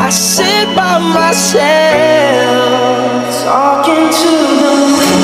I sit by myself, talking to the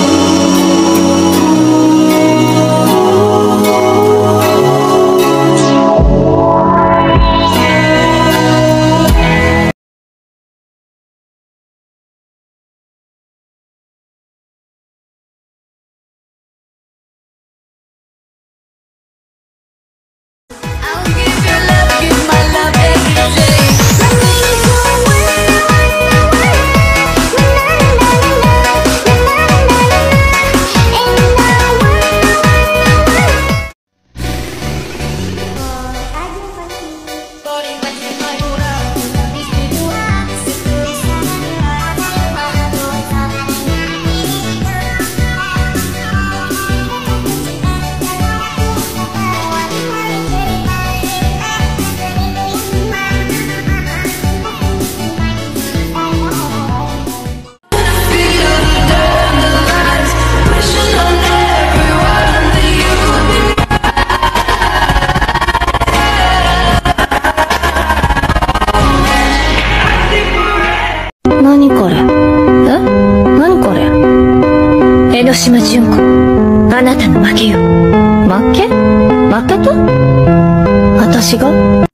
何これ？何これ？江ノ島純子、あなたの負けよ。負けた？私が？